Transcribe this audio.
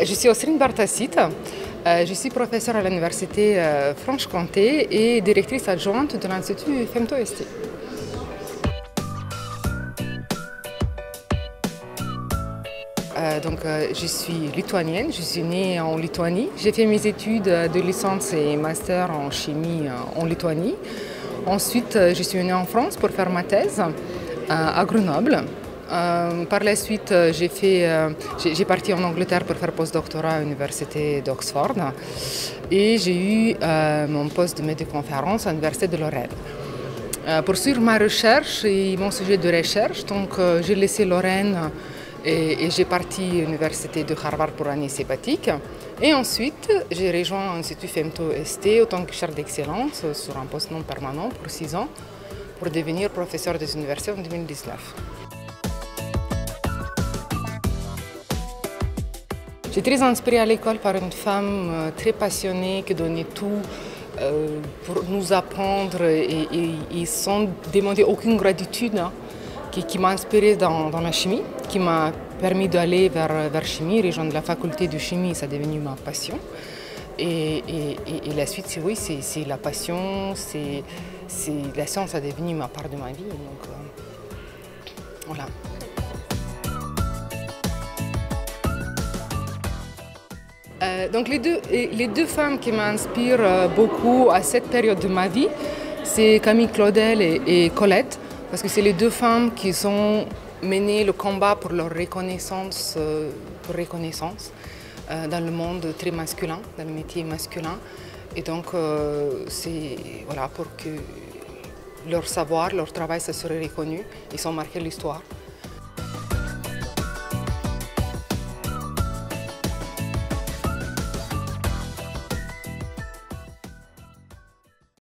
Je suis Osrine Bartassit, je suis professeure à l'Université Franche-Comté et directrice adjointe de l'Institut Femto-ST. Je suis lituanienne, je suis née en Lituanie. J'ai fait mes études de licence et master en chimie en Lituanie. Ensuite, je suis venue en France pour faire ma thèse à Grenoble. Par la suite, j'ai parti en Angleterre pour faire postdoctorat à l'Université d'Oxford et j'ai eu mon poste de maître de conférence à l'Université de Lorraine. Pour suivre ma recherche et mon sujet de recherche, j'ai laissé Lorraine et j'ai parti à l'Université de Harvard pour l'année sabbatique. Et ensuite, j'ai rejoint l'Institut Femto-ST en tant que chaire d'excellence sur un poste non permanent pour 6 ans pour devenir professeur des universités en 2019. J'étais très inspirée à l'école par une femme très passionnée qui donnait tout pour nous apprendre et sans demander aucune gratitude, qui m'a inspirée dans la chimie, qui m'a permis d'aller vers chimie, rejoindre la faculté de chimie, ça est devenu ma passion. Et la suite, c'est la passion, la science a devenu ma part de ma vie. Donc, voilà. Les deux femmes qui m'inspirent beaucoup à cette période de ma vie, c'est Camille Claudel et Colette, parce que c'est les deux femmes qui ont mené le combat pour leur reconnaissance, dans le monde très masculin, dans le métier masculin. Et donc, c'est pour que leur savoir, leur travail, ça serait reconnu. Ils ont marqué l'histoire.